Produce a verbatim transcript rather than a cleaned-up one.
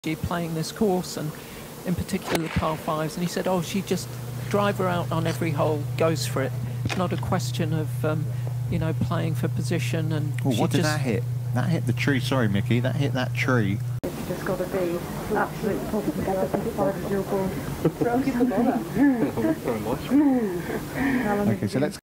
playing this course, and in particular the par fives, and he said, oh, she just drive her out on every hole, goes for it. It's not a question of um, you know, playing for position. And well, what did just... that hit? That hit the tree. Sorry, Mickey, that hit that tree. It's just got to be absolutely top of the gallop as your ball. Okay, so let's